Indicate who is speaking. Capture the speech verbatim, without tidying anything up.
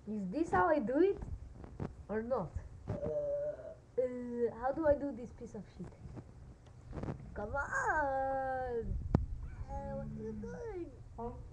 Speaker 1: Is this how I do it? Or not? Uh, how do I do this piece of shit? Come on! Uh, what are you doing?
Speaker 2: Huh?